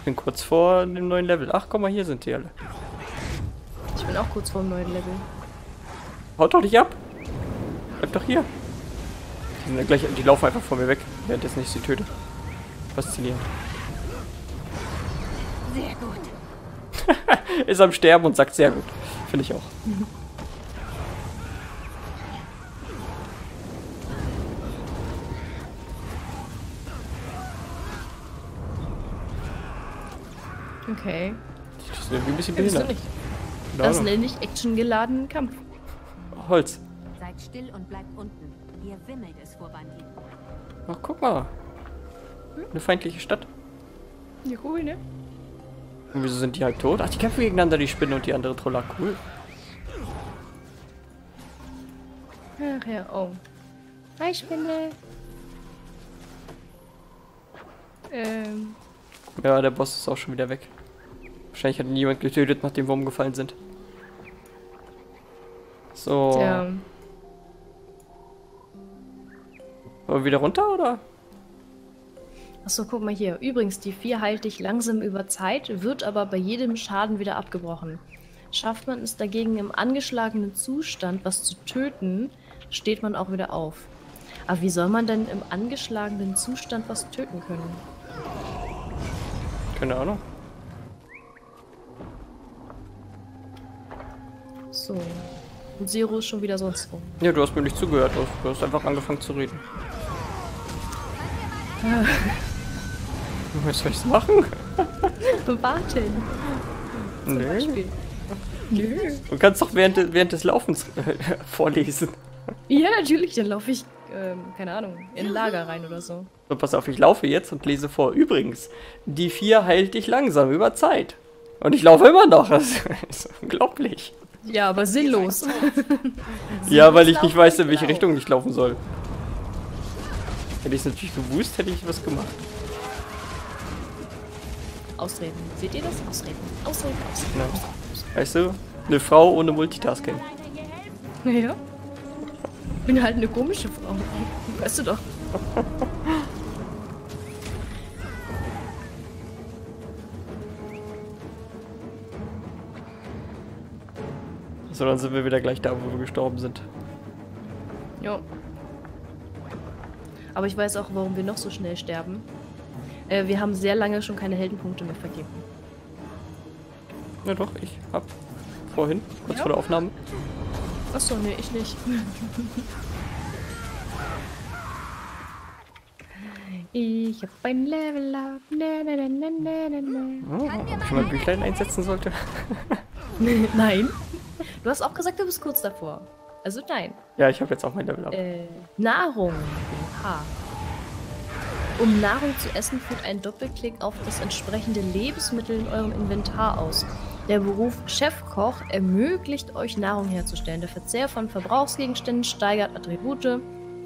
Ich bin kurz vor dem neuen Level. Ach, guck mal, hier sind die alle. Ich bin auch kurz vor dem neuen Level. Haut doch nicht ab! Bleib doch hier! Die laufen einfach vor mir weg, währenddessen ich sie töte. Faszinierend. Sehr gut. Ist am Sterben und sagt sehr gut. Finde ich auch. Okay. Das ist irgendwie ein bisschen Ja, wieso behindert. nicht? Keine Das Ahnung. nenne ich actiongeladenen Kampf. Holz. Seid still und bleibt unten. Hier wimmelt es vor Banditen. Ach, guck mal. Eine feindliche Stadt. Ja, cool, ne? Und wieso sind die halt tot? Ach, die kämpfen gegeneinander, die Spinne und die andere Troller. Cool. Ach ja, oh. Hi, Spinne. Ja, der Boss ist auch schon wieder weg. Wahrscheinlich hat ihn jemand getötet, nachdem wir umgefallen sind. So. Ja. Wollen wir wieder runter, oder? Achso, guck mal hier. Übrigens, die 4 heilt dich langsam über Zeit, wird aber bei jedem Schaden wieder abgebrochen. Schafft man es dagegen im angeschlagenen Zustand, was zu töten, steht man auch wieder auf. Aber wie soll man denn im angeschlagenen Zustand was töten können? Keine Ahnung. So. Und Zero ist schon wieder sonst wo. Ja, du hast mir nicht zugehört. Du hast einfach angefangen zu reden. Was soll ich machen? Warten. Zum Nee. Beispiel. Nö. Du kannst doch während des Laufens vorlesen. Ja, natürlich, dann laufe ich, keine Ahnung, in ein Lager rein oder so. So, pass auf, ich laufe jetzt und lese vor. Übrigens, die 4 heilt dich langsam über Zeit. Und ich laufe immer noch. Das ist unglaublich. Ja, aber sinnlos. Ja, weil ich nicht weiß, in welche Richtung ich laufen soll. Hätte ich es natürlich gewusst, hätte ich was gemacht. Ausreden. Seht ihr das? Ausreden. Ausreden, ausreden. Ja. Weißt du, eine Frau ohne Multitasking. Ja. Bin halt eine komische Frau. Weißt du doch. So, dann sind wir wieder gleich da, wo wir gestorben sind. Ja. Aber ich weiß auch, warum wir noch so schnell sterben. Wir haben sehr lange schon keine Heldenpunkte mehr vergeben. Ja doch, ich hab vorhin, kurz Ja? vor der Aufnahme. Achso, nee, ich nicht. Ich hab ein Level up. Na, na, na, na, na, na. Oh, ob ich mal ein Büchlein einsetzen sollte? Nein. Du hast auch gesagt, du bist kurz davor. Also nein. Ja, ich habe jetzt auch mein Level up. Nahrung. H. Um Nahrung zu essen, führt ein Doppelklick auf das entsprechende Lebensmittel in eurem Inventar aus. Der Beruf Chefkoch ermöglicht euch Nahrung herzustellen. Der Verzehr von Verbrauchsgegenständen steigert Attribute.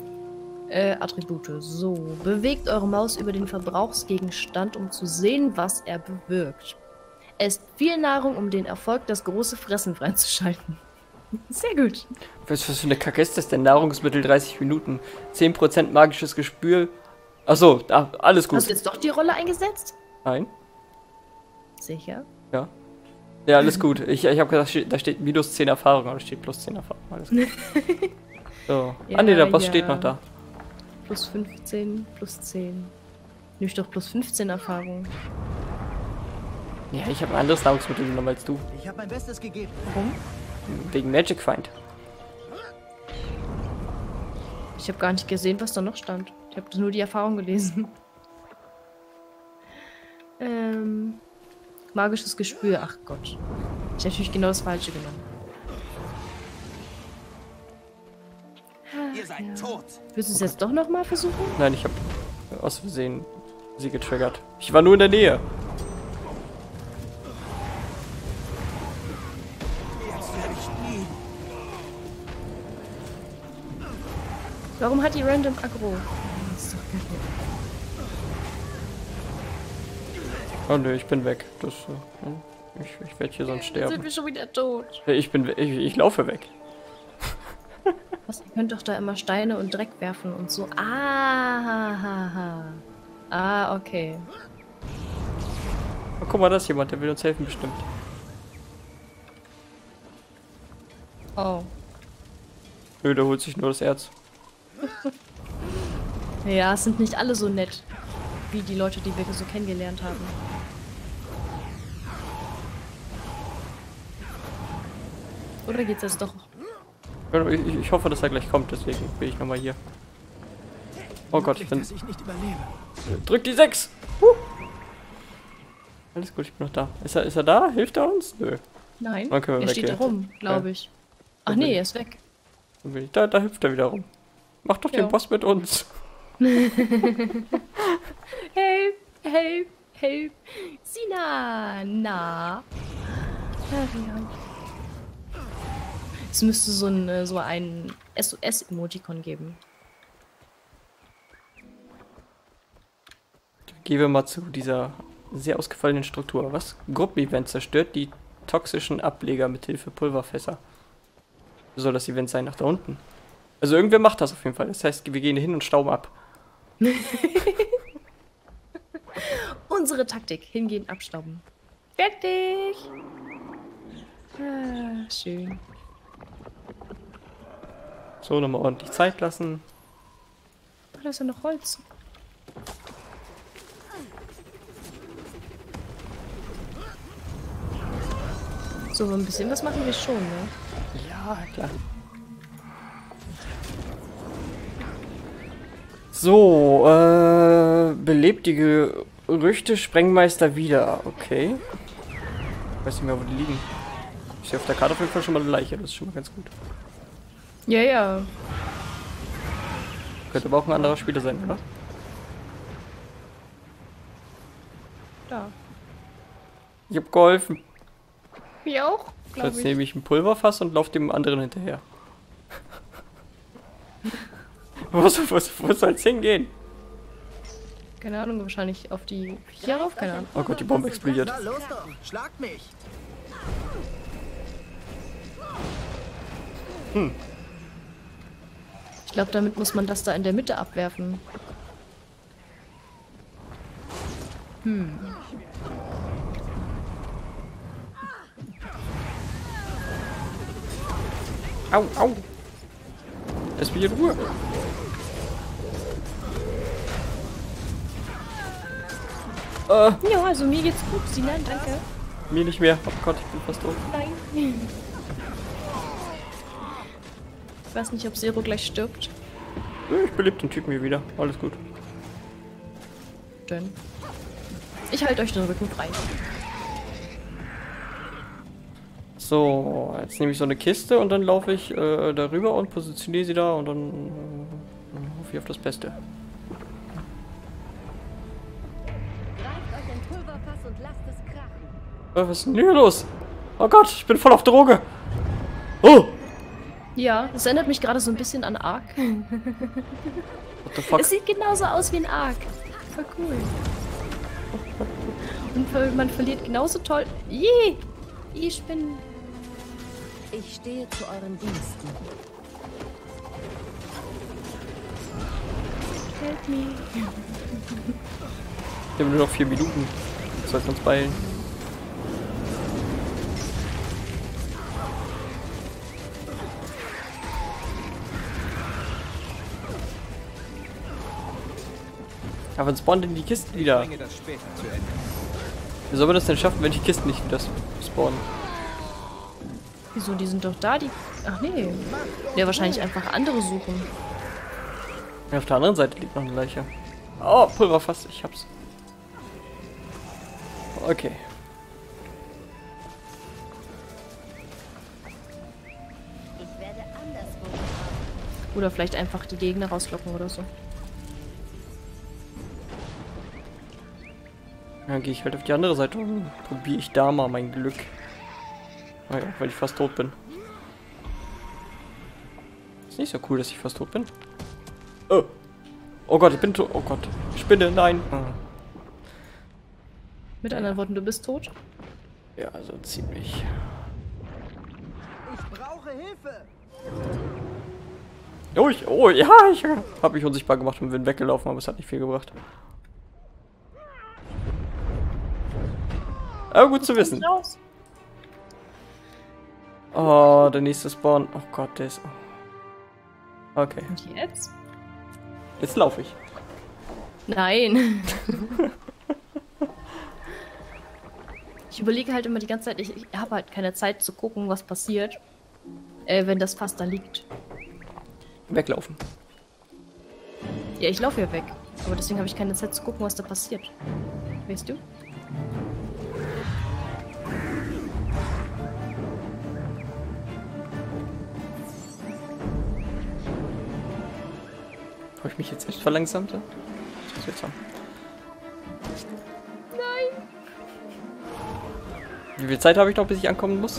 So. Bewegt eure Maus über den Verbrauchsgegenstand, um zu sehen, was er bewirkt. Esst viel Nahrung, um den Erfolg das große Fressen freizuschalten. Sehr gut. Was für eine Kacke ist das denn? Nahrungsmittel 30 Minuten. 10% magisches Gespür. Achso, alles gut. Hast du jetzt doch die Rolle eingesetzt? Nein? Sicher. Ja. Ja, alles gut. Ich habe gedacht, da steht minus 10 Erfahrung, aber da steht plus 10 Erfahrung. Alles gut. So. Ja, Ah ne, der Boss ja. steht noch da. Plus 15, plus 10. Nicht doch plus 15 Erfahrung. Ja, ich habe ein anderes Nahrungsmittel genommen als du. Ich habe mein Bestes gegeben. Warum? Wegen Magic Find. Ich habe gar nicht gesehen, was da noch stand. Ich habe nur die Erfahrung gelesen. Magisches Gespür. Ach Gott. Ich habe natürlich genau das Falsche genommen. Ihr seid tot. Willst du es jetzt doch nochmal versuchen? Nein, ich habe aus Versehen sie getriggert. Ich war nur in der Nähe. Jetzt werde ich nie. Warum hat die random Aggro? Das ist doch kacke. Oh ne, ich bin weg. Das, ich werde hier sonst Sind sterben. wir schon wieder tot? Ich laufe weg. Was? Ihr könnt doch da immer Steine und Dreck werfen und so. Ah, okay. Oh, guck mal, da ist jemand, der will uns helfen bestimmt. Oh. Nö, der holt sich nur das Erz. Ja, es sind nicht alle so nett, wie die Leute, die wir so kennengelernt haben. Oder geht's jetzt doch? Ich hoffe, dass er gleich kommt, deswegen bin ich nochmal hier. Oh Gott, ich bin... Dass ich nicht überlebe. Drück die 6! Alles gut, ich bin noch da. Ist er da? Hilft er uns? Nö. Nein, Dann können wir er weg steht da hier. rum, glaube ich. Ach Dann nee, bin er ist weg. Dann bin ich da hüpft er wieder rum. Mach doch Ja. den Boss mit uns. Help, help, help. Sina, na. Arian. Es müsste so ein SOS-Emoticon geben. Gehen wir mal zu dieser sehr ausgefallenen Struktur. Was? Gruppenevent zerstört die toxischen Ableger mit Hilfe Pulverfässer. Soll das Event sein nach da unten? Also irgendwer macht das auf jeden Fall. Das heißt, wir gehen hin und stauben ab. Unsere Taktik. Hingehen, abstauben. Fertig. Ah, schön. So, nochmal ordentlich Zeit lassen. Oh, da ist ja noch Holz. So, ein bisschen was machen wir schon, ne? Ja, klar. So, belebt die Gerüchte Sprengmeister wieder. Okay. Ich weiß nicht mehr, wo die liegen. Ich sehe auf der Karte auf jeden Fall schon mal eine Leiche. Das ist schon mal ganz gut. Ja, ja. Könnte aber auch ein anderer Spieler sein, oder? Da. Ich hab geholfen. Wie auch, glaube Jetzt ich. nehme ich ein Pulverfass und laufe dem anderen hinterher. wo soll's hingehen? Keine Ahnung, wahrscheinlich auf die... Hier rauf? Keine Ahnung. Oh Gott, die Bombe explodiert. Na los doch, schlagt mich. Ich glaube, damit muss man das da in der Mitte abwerfen. Au, au. Lass mich in Ruhe. Ja, also mir geht's gut, Sinan, danke. Mir nicht mehr. Oh Gott, ich bin fast tot. Nein. Ich weiß nicht, ob Zero gleich stirbt. Ich belebe den Typen hier wieder. Alles gut. Denn ich halte euch den Rücken frei. So, jetzt nehme ich so eine Kiste und dann laufe ich darüber und positioniere sie da und dann hoffe ich auf das Beste. Greift euch ein Pulverfass und lasst es krachen. Was ist denn hier los? Oh Gott, ich bin voll auf Droge. Oh! Ja, das erinnert mich gerade so ein bisschen an Ark. What the fuck? Es sieht genauso aus wie ein Ark. Voll cool. Und man verliert genauso toll. Ich bin... Ich stehe zu euren Diensten. Help me. Wir haben nur noch 4 Minuten. Wir sollten uns beeilen. Aber dann spawnen denn die Kisten wieder. Bringe das später zu Ende. Wie soll man das denn schaffen, wenn die Kisten nicht wieder spawnen? Wieso, die sind doch da, die... Ach nee. Ja, wahrscheinlich einfach andere suchen. Ja, auf der anderen Seite liegt noch eine Leiche. Oh, Pulverfass, ich hab's. Okay. Ich werde anderswo. Oder vielleicht einfach die Gegner rauslocken oder so. Dann gehe ich halt auf die andere Seite und probiere ich da mal mein Glück. Naja, weil ich fast tot bin. Ist nicht so cool, dass ich fast tot bin. Oh, oh Gott, ich bin tot. Oh Gott, Spinne, nein. Ah. Mit anderen Worten, du bist tot? Ja, also ziemlich. Ich brauche Hilfe. Oh, ja, ich habe mich unsichtbar gemacht und bin weggelaufen, aber es hat nicht viel gebracht. Aber gut zu wissen. Raus. Oh, der nächste Spawn. Oh Gott, der ist... Okay, Und jetzt? jetzt laufe ich. Nein. Ich überlege halt immer die ganze Zeit, ich habe halt keine Zeit zu gucken, was passiert, wenn das Fass da liegt. Weglaufen. Ja, ich laufe ja weg. Aber deswegen habe ich keine Zeit zu gucken, was da passiert. Weißt du? Habe ich mich jetzt echt verlangsamt? Das ist seltsam. Nein. Wie viel Zeit habe ich noch, bis ich ankommen muss?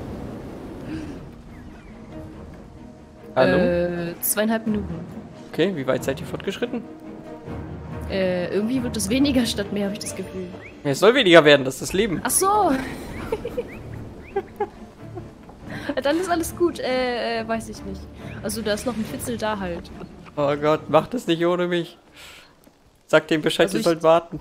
Hallo? 2,5 Minuten. Okay, wie weit seid ihr fortgeschritten? Irgendwie wird es weniger statt mehr, habe ich das Gefühl. Ja, es soll weniger werden, das ist das Leben. Ach so. Dann ist alles gut. Weiß ich nicht. Also da ist noch ein Fitzel da halt. Oh Gott, macht es nicht ohne mich. Sag dem Bescheid, Also ihr sollt warten.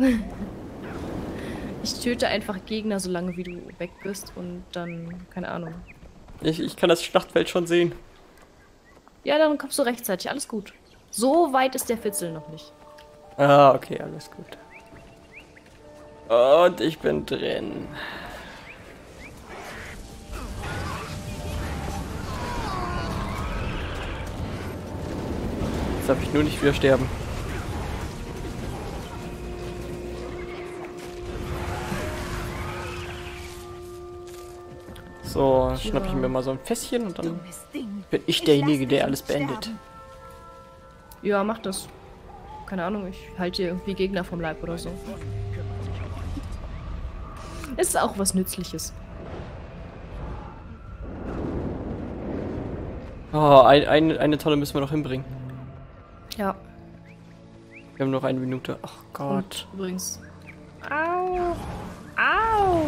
Ich töte einfach Gegner, solange wie du weg bist und dann, keine Ahnung. Ich kann das Schlachtfeld schon sehen. Ja, dann kommst du rechtzeitig, alles gut. So weit ist der Fitzel noch nicht. Ah, okay, alles gut. Und ich bin drin. Jetzt darf ich nur nicht wieder sterben. So, schnapp ich mir mal so ein Fässchen und dann Dummes Ding. bin ich Ich derjenige, lass der dich alles nicht beendet. sterben. Ja, mach das. Keine Ahnung, ich halte dir irgendwie Gegner vom Leib oder so. Ist auch was Nützliches. Oh, eine Tonne müssen wir noch hinbringen. Ja. Wir haben noch 1 Minute. Ach Gott. Und übrigens. Au! Au!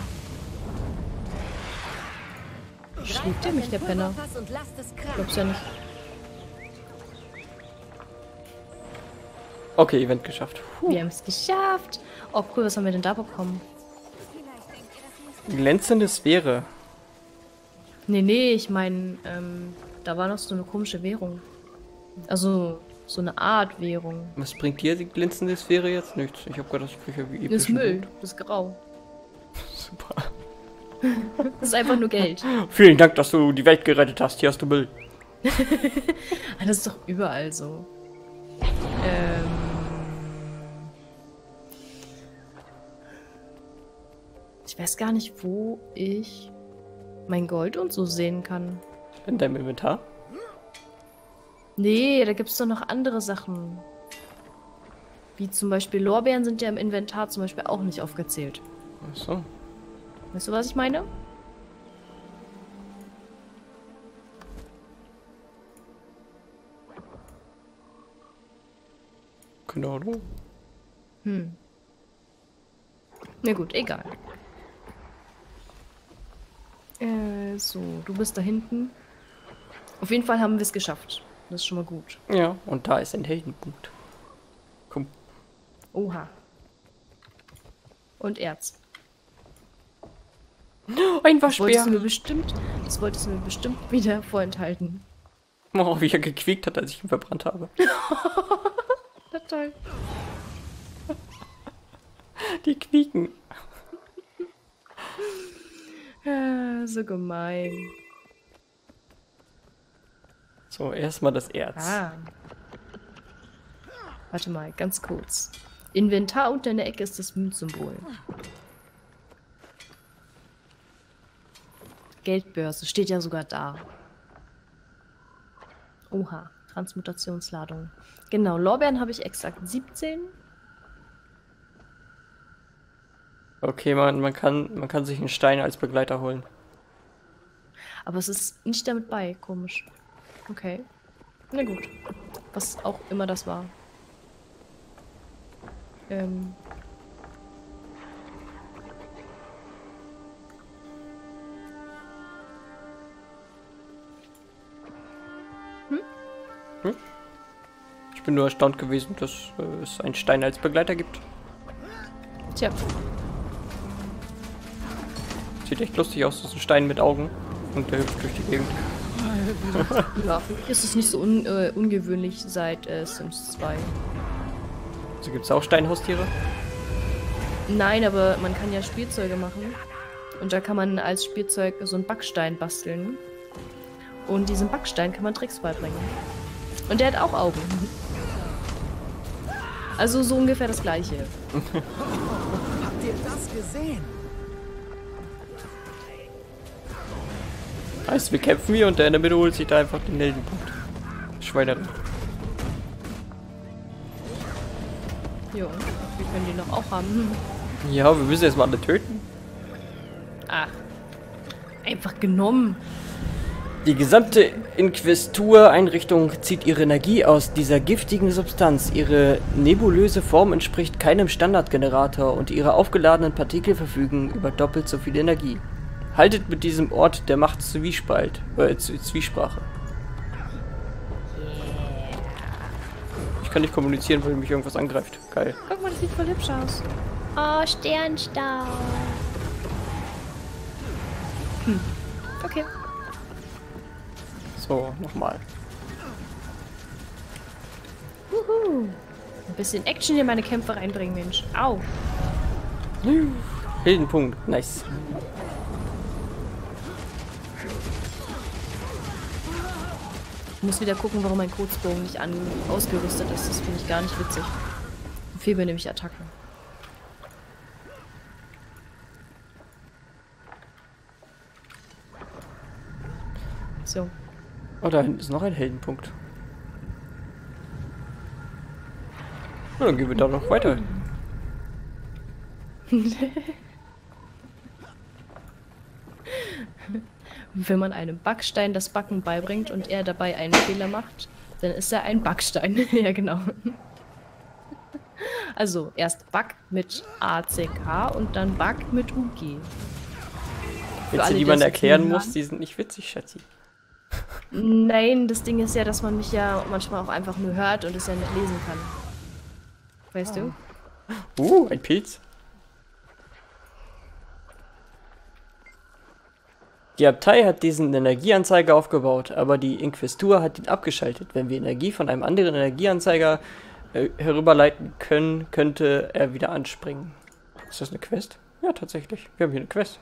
Schlägt der mich, der Penner? Pulverfass und lasst es krachen. Glaub's ja nicht. Okay, Event geschafft. Wir haben es geschafft. Oh cool, was haben wir denn da bekommen? Glänzende Sphäre. Nee, ich meine, da war noch so eine komische Währung. Also, so eine Art Währung. Was bringt dir die glänzende Sphäre jetzt? Nichts. Ich habe gedacht, ich kriege wie Das ist epischen Müll, Loot. das ist grau. Super. Das ist einfach nur Geld. Vielen Dank, dass du die Welt gerettet hast. Hier hast du Müll. Ah, das ist doch überall so. Ich weiß gar nicht, wo ich mein Gold und so sehen kann. In deinem Inventar? Nee, da gibt's doch noch andere Sachen. Wie zum Beispiel Lorbeeren sind ja im Inventar zum Beispiel auch nicht aufgezählt. Ach so. Weißt du, was ich meine? Genau. Na gut, egal. So, du bist da hinten. Auf jeden Fall haben wir es geschafft. Das ist schon mal gut. Ja, und da ist ein Heldenpunkt. Komm. Oha. Und Erz. Ein Das wolltest Waschbär. das wolltest du mir bestimmt wieder vorenthalten. Oh, wie er gequiekt hat, als ich ihn verbrannt habe. Na toll. Die quieken. So gemein. So, erstmal das Erz. Ah. Warte mal, ganz kurz. Inventar unter in der Ecke ist das Münzsymbol. Geldbörse steht ja sogar da. Oha, Transmutationsladung. Genau, Lorbeeren habe ich exakt 17. Okay, man kann sich einen Stein als Begleiter holen. Aber es ist nicht damit bei, komisch. Okay. Na gut. Was auch immer das war. Ich bin nur erstaunt gewesen, dass es einen Stein als Begleiter gibt. Tja. Sieht echt lustig aus, so ein Stein mit Augen. Und der hüpft durch die Gegend. Ja, für mich ist es nicht so ungewöhnlich seit Sims 2. Also gibt es auch Steinhaustiere? Nein, aber man kann ja Spielzeuge machen. Und da kann man als Spielzeug so einen Backstein basteln. Und diesen Backstein kann man Tricks beibringen. Und der hat auch Augen. Also so ungefähr das Gleiche. Habt ihr das gesehen? Heißt, wir kämpfen hier und der in der Mitte holt sich da einfach den Heldenpunkt. Schweinerin. Jo, wir können die noch auch haben. Ja, wir müssen jetzt mal alle töten. Ach, einfach genommen. Die gesamte Inquisitur-Einrichtung zieht ihre Energie aus dieser giftigen Substanz. Ihre nebulöse Form entspricht keinem Standardgenerator und ihre aufgeladenen Partikel verfügen über doppelt so viel Energie. Haltet mit diesem Ort der Macht Zwiesprache. Ich kann nicht kommunizieren, weil mich irgendwas angreift. Geil. Guck mal, das sieht voll hübsch aus. Oh, Sternstaub. Okay. So, nochmal. Ein bisschen Action in meine Kämpfe reinbringen, Mensch. Au. Heldenpunkt. Nice. Ich muss wieder gucken, warum mein Kurzbogen nicht ausgerüstet ist. Das finde ich gar nicht witzig. Fehlen mir nämlich Attacken. So. Oh, da hinten ist noch ein Heldenpunkt. Na, dann gehen wir da noch weiter. Wenn man einem Backstein das Backen beibringt und er dabei einen Fehler macht, dann ist er ein Backstein. Ja, genau. Also, erst Back mit ACK und dann Back mit UG. Witze, die man erklären muss, die sind nicht witzig, Schatzi. Nein, das Ding ist ja, dass man mich ja manchmal auch einfach nur hört und es ja nicht lesen kann. Weißt du? Ein Pilz. Die Abtei hat diesen Energieanzeiger aufgebaut, aber die Inquisitur hat ihn abgeschaltet. Wenn wir Energie von einem anderen Energieanzeiger herüberleiten können, könnte er wieder anspringen. Ist das eine Quest? Ja, tatsächlich. Wir haben hier eine Quest.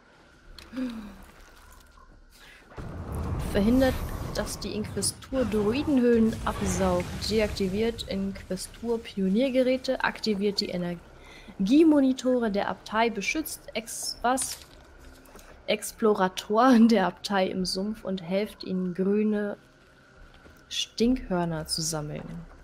Verhindert, dass die Inquisitur Druidenhöhlen absaugt. Deaktiviert Inquisitur-Pioniergeräte, aktiviert die Energiemonitore der Abtei, beschützt Exploratoren der Abtei im Sumpf und helft ihnen, grüne Stinkhörner zu sammeln.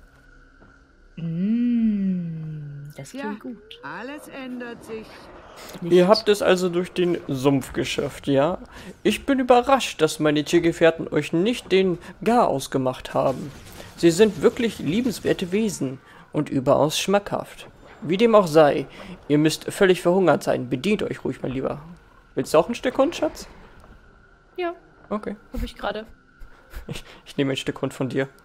Das klingt gut. Alles ändert sich. Ihr habt es also durch den Sumpf geschafft, ja? Ich bin überrascht, dass meine Tiergefährten euch nicht den Garaus gemacht haben. Sie sind wirklich liebenswerte Wesen und überaus schmackhaft. Wie dem auch sei, ihr müsst völlig verhungert sein. Bedient euch ruhig, mein Lieber. Willst du auch ein Stück Hund, Schatz? Ja, Okay. habe ich gerade. Ich nehme ein Stück Hund von dir.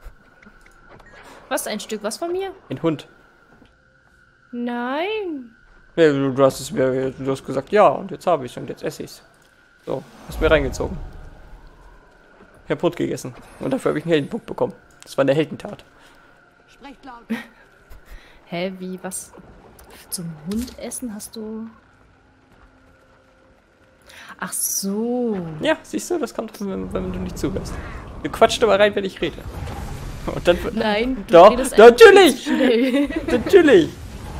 Was, ein Stück was von mir? Ein Hund. Nein. Ja, du hast gesagt, ja, und jetzt habe ich es und jetzt esse ich es. So, hast mir reingezogen. Ich habe Hund gegessen und dafür habe ich einen Heldenpunkt bekommen. Das war eine Heldentat. Sprecht laut. Hä, wie, was? Zum Hund essen hast du... Ach so. Ja, siehst du, das kommt, wenn du nicht zuhörst. Du quatscht aber rein, wenn ich rede. Und dann... Nein, du Doch, redest einfach natürlich! zu schnell. Natürlich!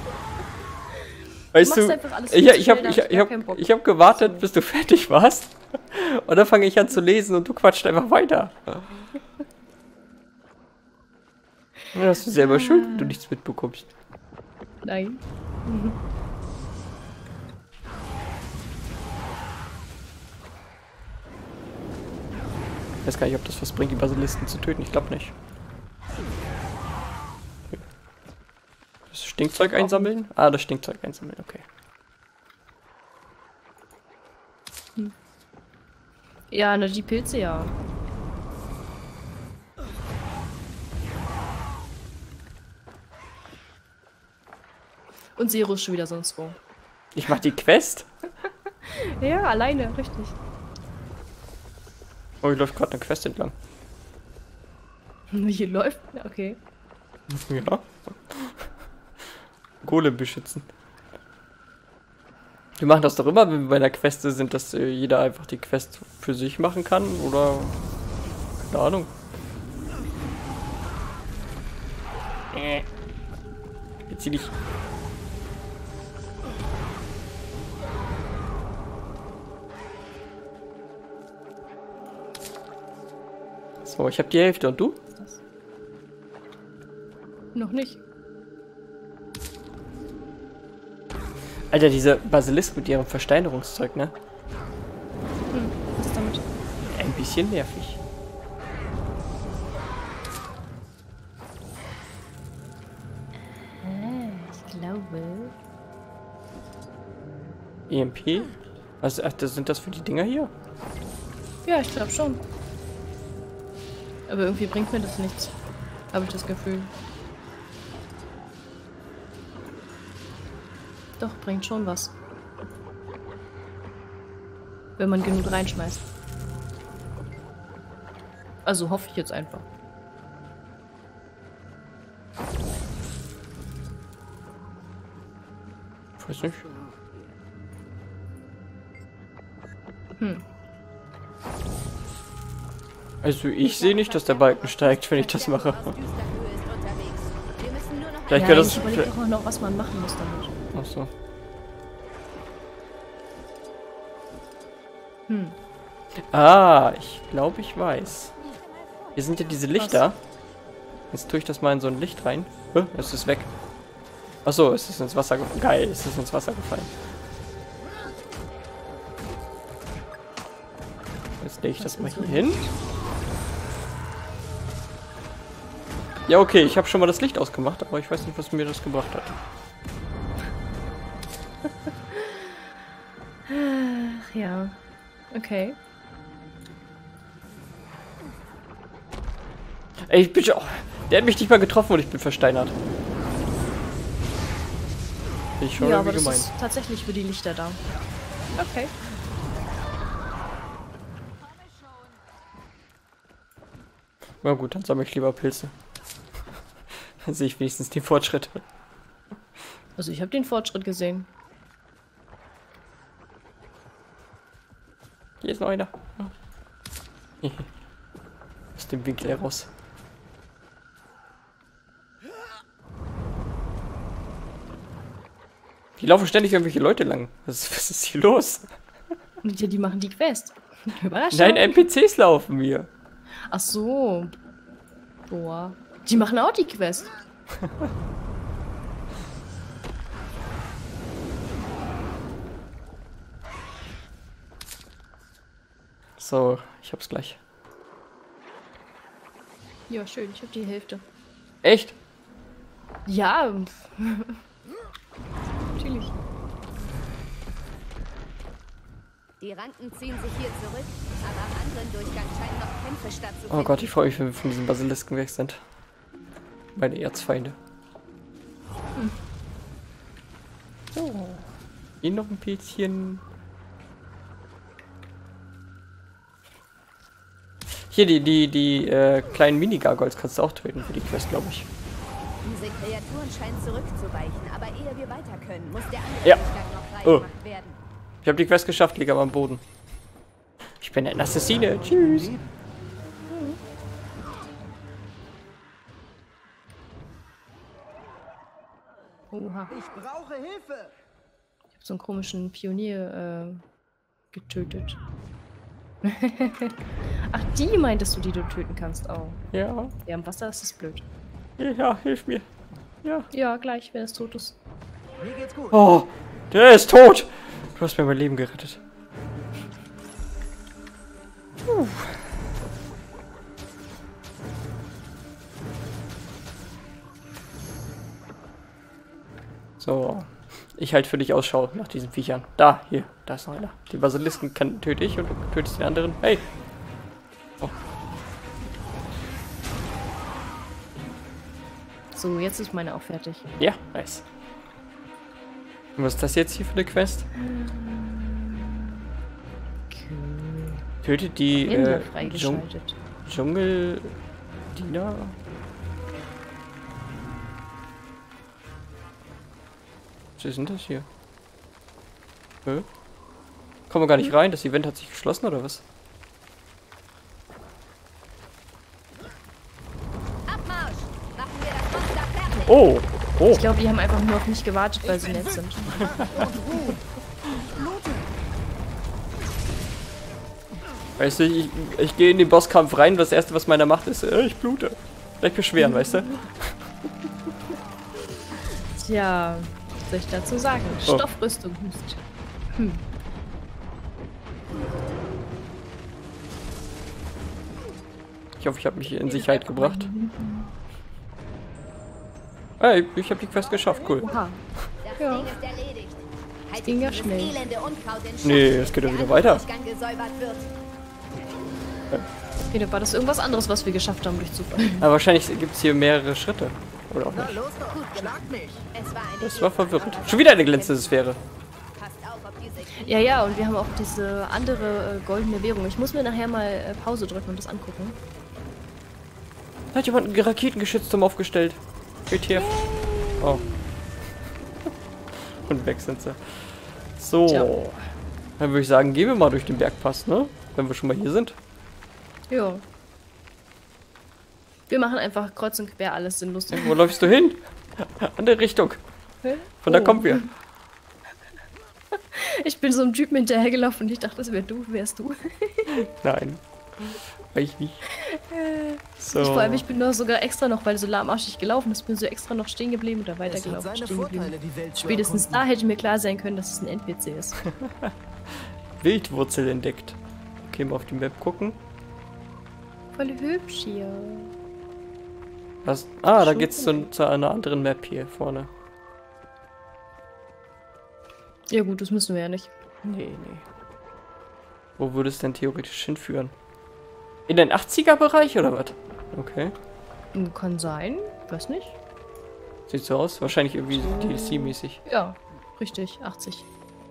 Weißt machst du, einfach alles viel zu schnell, da hab ich gar keinen Bock. ich hab gewartet, bis du fertig warst. Und dann fange ich an zu lesen und du quatscht einfach weiter. Ja, das ist selber schuld, wenn du nichts mitbekommst. Nein. Ich weiß gar nicht, ob das was bringt, die Basilisten zu töten. Ich glaube nicht. Das Stinkzeug einsammeln? Ah, das Stinkzeug einsammeln, okay. Ja, na, die Pilze ja. Und Zero ist schon wieder sonst wo. Ich mach die Quest? Ja, alleine, richtig. Oh, hier läuft gerade eine Quest entlang. Hier läuft. Okay. Ja. Golem beschützen. Wir machen das doch immer, wenn wir bei einer Quest sind, dass jeder einfach die Quest für sich machen kann, oder? Keine Ahnung. Jetzt zieh dich. So, ich habe die Hälfte und du? Noch nicht. Alter, diese Basilisken mit ihrem Versteinerungszeug, ne? Was ist damit? Ein bisschen nervig. Ich glaube. EMP? Was, ach, sind das für die Dinger hier? Ja, ich glaube schon. Aber irgendwie bringt mir das nichts. Habe ich das Gefühl. Doch, bringt schon was. Wenn man genug reinschmeißt. Also hoffe ich jetzt einfach. Ich weiß nicht. Also ich sehe nicht, dass der Balken steigt, wenn ich das mache. Vielleicht Ja, wäre ich das... überlege doch auch noch, was man machen muss damit. Achso. Ah, ich glaube, ich weiß. Hier sind ja diese Lichter. Jetzt tue ich das mal in so ein Licht rein. Es ist weg. Achso, es ist ins Wasser gefallen. Geil, es ist ins Wasser gefallen. Jetzt lege ich das mal hier hin. Ja, okay, ich habe schon mal das Licht ausgemacht, aber ich weiß nicht, was mir das gebracht hat. Ach ja. Okay. Ey, ich bin schon... Der hat mich nicht mal getroffen und ich bin versteinert. Ich schon Ja, aber irgendwie das gemein. ist tatsächlich für die Lichter da. Okay. Na gut, dann sammle ich lieber Pilze. Dann sehe ich wenigstens den Fortschritt. Also ich habe den Fortschritt gesehen. Hier ist noch einer. Aus dem Winkel heraus. Hier laufen ständig irgendwelche Leute lang. Was ist hier los? Und ja, die machen die Quest. Überraschung. Nein, NPCs laufen hier. Ach so. Boah. Die machen auch die Quest. So, ich hab's gleich. Ja, schön. Ich habe die Hälfte. Echt? Ja. Natürlich. Die Ranken ziehen sich hier zurück, aber am anderen Durchgang scheinen noch Kämpfe stattzufinden. Oh Gott, ich freue mich, wenn wir von diesen Basilisken weg sind. Meine Erzfeinde. So. Hier noch ein Pilzchen. Hier, die kleinen Mini-Gargoyles kannst du auch töten für die Quest, glaube ich. Diese Kreaturen scheinen zurückzuweichen, aber ehe wir weiter können, muss der andere Ja. Durchgang noch frei Oh. gemacht werden. Ich habe die Quest geschafft, liege aber am Boden. Ich bin ein Assassine. Tschüss. Oha. Ich brauche Hilfe. Ich habe so einen komischen Pionier getötet. Ach, die meintest du, die du töten kannst auch. Ja. Ja, im Wasser ist es blöd. Ja, hilf mir. Ja. Ja, gleich, wenn es tot ist. Mir geht's gut. Oh, der ist tot. Du hast mir mein Leben gerettet. So. Ich halte für dich Ausschau nach diesen Viechern. Da, hier, da ist noch einer. Die Basilisken töte ich und du tötest den anderen. Hey! Oh. So, jetzt ist meine auch fertig. Ja, nice. Und was ist das jetzt hier für eine Quest? Tötet die Händler freigeschaltet. Dschungeldiener? Was ist denn das hier? Hä? Kommen wir gar nicht rein? Das Event hat sich geschlossen oder was? Abmarsch! Machen wir das Monster fertig! Oh! Oh! Ich glaube, die haben einfach nur auf mich gewartet, weil sie nett sind. Weißt du, ich gehe in den Bosskampf rein, das erste, was meiner macht, ist, ich blute. Vielleicht beschweren, weißt du? Tja, was soll ich dazu sagen? Oh. Stoffrüstung Hust. Ich hoffe, ich habe mich in Sicherheit gebracht. Hey, ich habe die Quest geschafft, cool. Oha. Das Ja. Ding ist erledigt. Halt ging ja dieses schnell. elende Unkraut in Schach, Nee, es geht ja bis wieder der weiter. andere Durchgang gesäubert wird. Okay, da war das irgendwas anderes, was wir geschafft haben durch Zufall. Aber wahrscheinlich gibt es hier mehrere Schritte. Oder auch Na nicht. los doch, schlag mich. Es war eine Das war verwirrend. Schon wieder eine glänzende Sphäre. Passt auf, ob diese Ja, ja, und wir haben auch diese andere goldene Währung. Ich muss mir nachher mal Pause drücken und das angucken. Da hat jemand ein Raketengeschützturm aufgestellt. WTF. Oh. Und weg sind sie. So. Tja. Dann würde ich sagen, gehen wir mal durch den Bergpass, ne? Wenn wir schon mal hier sind. Ja. Wir machen einfach kreuz und quer alles sinnlos. Wo läufst du hin? Andere Richtung. Von da Oh. kommen wir. Ich bin so einem Typen hinterhergelaufen und ich dachte, das wärst du. Nein. Weiß ich nicht. So. Vor allem, ich bin noch sogar extra noch, weil so lahmarschig gelaufen ist, bin so extra noch stehen geblieben oder Es hat weitergelaufen. seine Stehen geblieben. Vorteile, die Welt zu Spätestens da erkunden. hätte mir klar sein können, dass es ein NPC ist. Wildwurzel entdeckt. Okay, mal auf die Map gucken. Voll hübsch hier. Was? Ah, da Schon geht's zu einer anderen Map hier vorne. Ja gut, das müssen wir ja nicht. Nee. Wo würde es denn theoretisch hinführen? In den 80er-Bereich oder was? Okay. Kann sein, weiß nicht. Sieht so aus. Wahrscheinlich irgendwie DLC-mäßig. Ja, richtig, 80.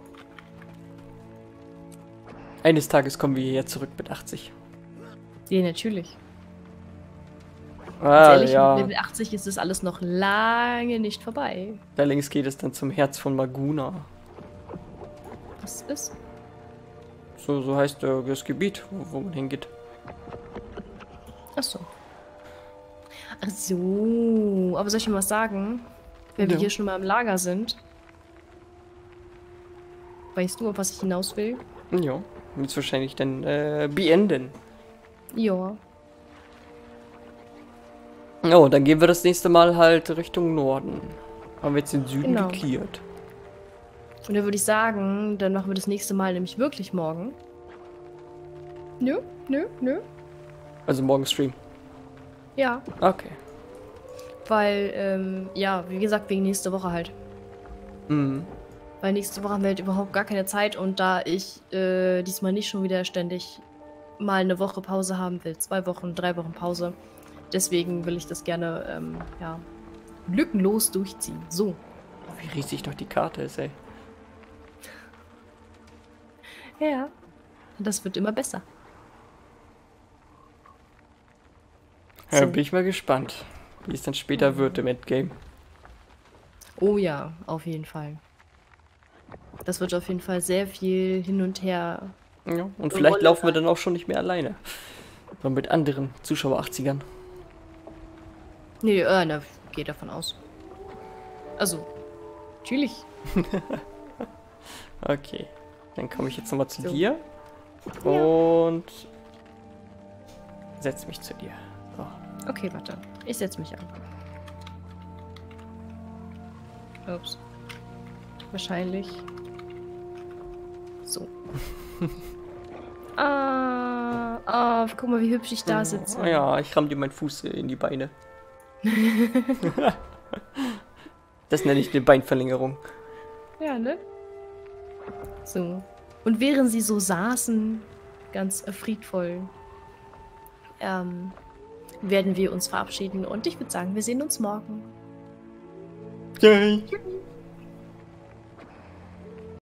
Eines Tages kommen wir hierher zurück mit 80. Ja, natürlich. Ah, Ehrlich, ja. mit 80 ist das alles noch lange nicht vorbei. Da links geht es dann zum Herz von Maguna. Was ist? So heißt das Gebiet, wo man hingeht. Ach so. Ach so. Aber soll ich mal was sagen? Wenn wir Ja. hier schon mal im Lager sind. Weißt du, auf was ich hinaus will? Ja. Willst wahrscheinlich dann beenden. Ja. Oh, dann gehen wir das nächste Mal halt Richtung Norden. Haben wir jetzt den Süden Genau. geklärt. Und dann würde ich sagen, dann machen wir das nächste Mal nämlich wirklich morgen. Nö. Also morgen Stream. Ja. Okay. Weil, ja, wie gesagt, wegen nächste Woche halt. Mhm. Weil nächste Woche haben wir halt überhaupt gar keine Zeit und da ich diesmal nicht schon wieder ständig mal eine Woche Pause haben will, 2 Wochen, 3 Wochen Pause. Deswegen will ich das gerne, ja, lückenlos durchziehen. So. Wie riesig doch die Karte ist, ey. Ja. Das wird immer besser. Ja, So. bin ich mal gespannt, wie es dann später wird im Endgame. Oh ja, auf jeden Fall. Das wird auf jeden Fall sehr viel hin und her. Ja, und vielleicht laufen wir dann auch schon nicht mehr alleine. Sondern mit anderen Zuschauer-80ern. Nee, na, gehe davon aus. Also, natürlich. Okay. Dann komme ich jetzt nochmal zu So. dir. Und setz mich zu dir. So. Okay, warte. Ich setze mich an. Ups. Wahrscheinlich. So. Guck mal, wie hübsch ich da sitze. Oh ja, ich ramm dir meinen Fuß in die Beine. Das nenne ich eine Beinverlängerung. Ja, ne? So. Und während sie so saßen, ganz friedvoll, werden wir uns verabschieden. Und ich würde sagen, wir sehen uns morgen. Yay.